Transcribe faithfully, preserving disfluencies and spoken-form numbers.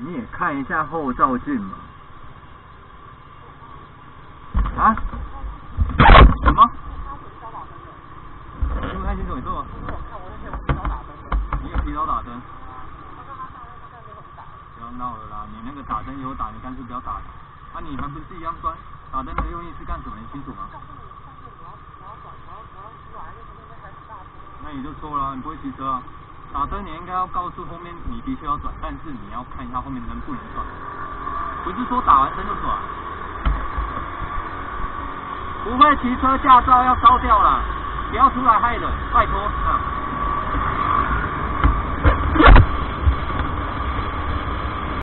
你也看一下后照镜嘛。啊？什么？听不太清楚，你说吗？你有提早打灯？不要闹了啦！你那个打灯有打，你干脆不要打了。啊，你还不是一样钻？打灯的用意是干什么？你清楚吗？那你就错了，你不会骑车啊。打灯你应该要告诉后面你的确要转，但是你要看一下后面能不能转，不是说打完灯就转。不会骑车驾照要烧掉了，不要出来害人，拜托啊！